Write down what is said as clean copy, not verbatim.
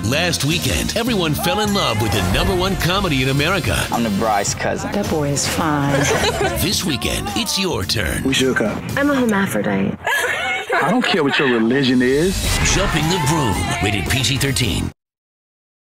Last weekend, everyone fell in love with the #1 comedy in America. I'm the bride's cousin. That boy is fine. This weekend, it's your turn. We shook up. I'm a hermaphrodite. I don't care what your religion is. Jumping the Broom, rated PG-13.